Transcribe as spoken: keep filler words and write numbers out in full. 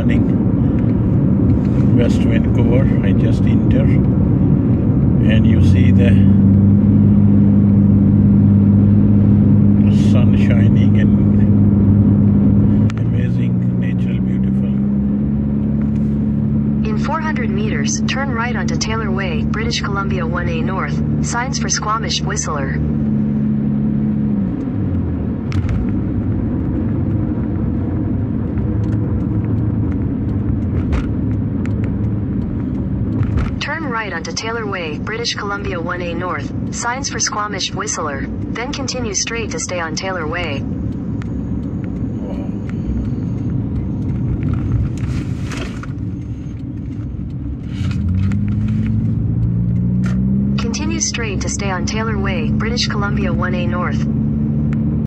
stunning. West Vancouver, I just entered, and you see the sun shining and amazing, natural, beautiful. In four hundred meters, turn right onto Taylor Way, British Columbia one A North. Signs for Squamish Whistler. Turn right onto Taylor Way, British Columbia one A North. Signs for Squamish Whistler. Then continue straight to stay on Taylor Way. Continue straight to stay on Taylor Way, British Columbia one A North.